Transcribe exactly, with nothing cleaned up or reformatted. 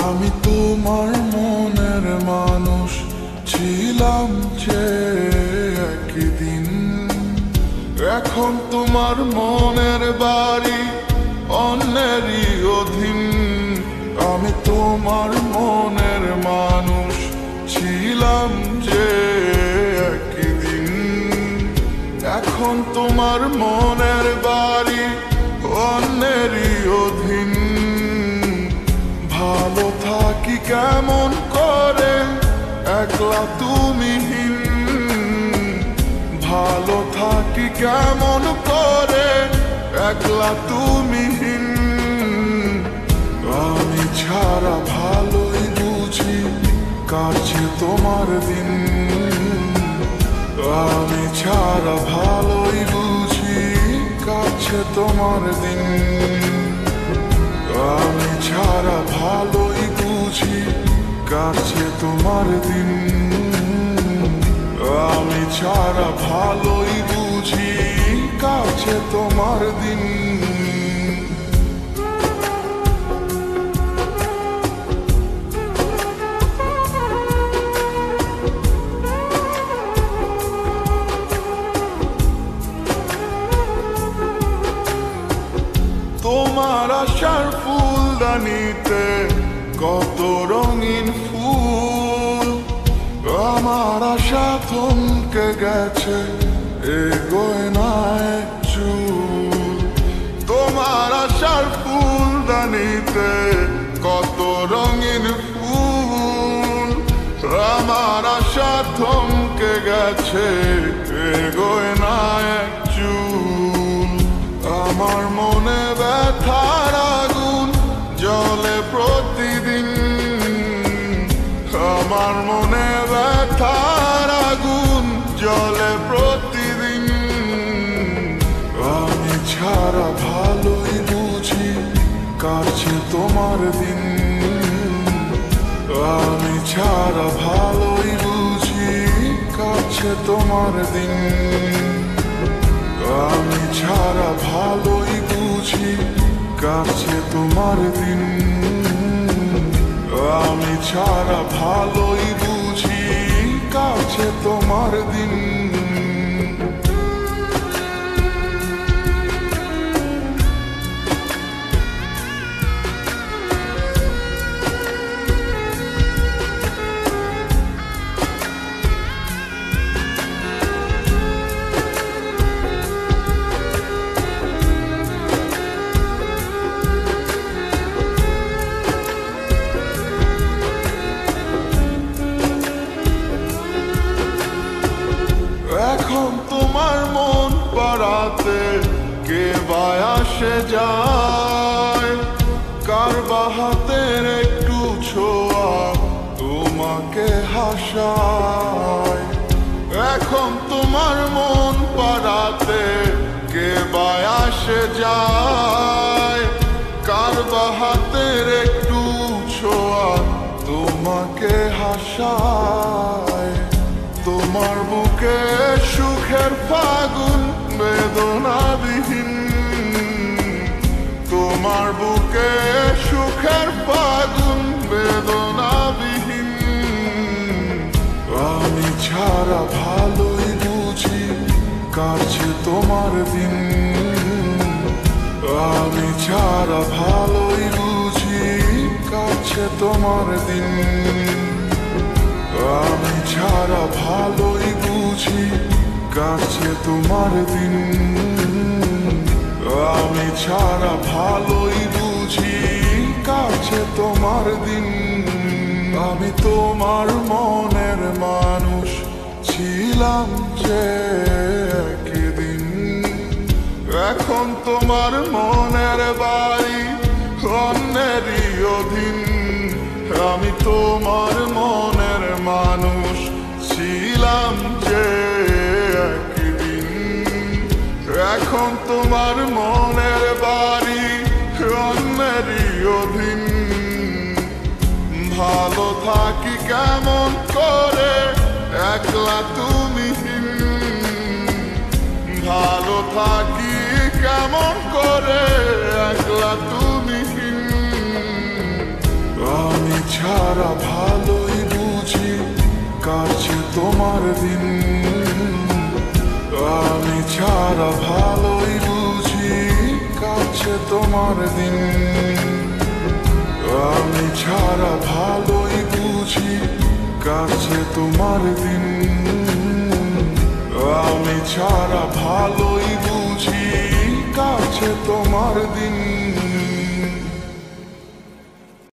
আমি তোমার মনের মানুষ ছিলাম যে একদিন, এখন তোমার মনের বাড়ি অন্যেরই অধীন। আমি তোমার মনের মানুষ ছিলাম যে একদিন, এখন তোমার মনের বাড়ি অন্যেরই অধীন। ভালো থাকি কেমন করে একলা তুমিহীন, ভালো থাকি কেমন করে একলা তুমিহীন। আমি ছাড়া ভালোই বুঝি কাটছে তোমার দিন, আমি ছাড়া ভালোই বুঝি কাটছে তোমার দিন। আমি ছাড়া ভালোই বুঝি কাটছে তোমার দিন, আমি ছাড়া ভালোই বুঝি কাটছে তোমার দিন। তোমার আশার ফুলদানিতে কত রঙিন ফুল, আমার আশা থমকে গেছে এগোয় না এক চুল। তোমার আশার ফুলদানিতে কত রঙিন ফুল, আমার আশা থমকে গেছে এগোয় না এক চুল। আমার মনে ব্যথার আগুন জ্বলে প্রতিদিন, আমার মনে ব্যথার আগুন জ্বলে প্রতিদিন। আমি ছাড়া ভালোই বুঝি কাটছে তোমার দিন, আমি ছাড়া ভালোই বুঝি কাটছে তোমার দিন। আমি ছাড়া ভালোই বুঝি কাটছে তোমার দিন, আমি ছাড়া ভালোই বুঝি কাটছে তোমার দিন। এখন তোমার মন পাড়াতে কে বা আসে যায়, কার বা হাতের একটু ছোঁয়া তোমাকে হাসায়। এখন তোমার মন পাড়াতে কে বা আসে যায়, কার বা হাতের একটু ছোঁয়া তোমাকে হাসায়। তোমার বুকে সুখের ফাগুন বেদনাবিহীন, তোমার বুকে সুখের ফাগুন বেদনাবিহীন। আমি ছাড়া ভালোই বুঝি কাটছে তোমার দিন, আমি ছাড়া ভালোই বুঝি কাটছে তোমার দিন। আমি ছাড়া ভালোই বুঝি কাটছে তোমার দিন, আমি ছাড়া ভালোই বুঝি কাটছে তোমার দিন। আমি তোমার মনের মানুষ ছিলাম যে একদিন, এখন তোমার মনের বাড়ি অন্যেরই অধীন। আমি তোমার মনের মানুষ ছিলাম যে একদিন, এখন তোমার মনের বাড়ি অন্যেরই অধীন। ভালো থাকি কেমন করে একলা তুমিহীন, ভালো থাকি কেমন করে একলা তুমিহীন। আমি ছাড়া ভালোই বুঝি কাছে তোমার দিন, আমি ছাড়া ভালোই বুঝি কাছে তোমার দিন, আমি ছাড়া ভালোই বুঝি কাছে তোমার দিন, আমি ছাড়া ভালোই বুঝি কাছে তোমার দিন।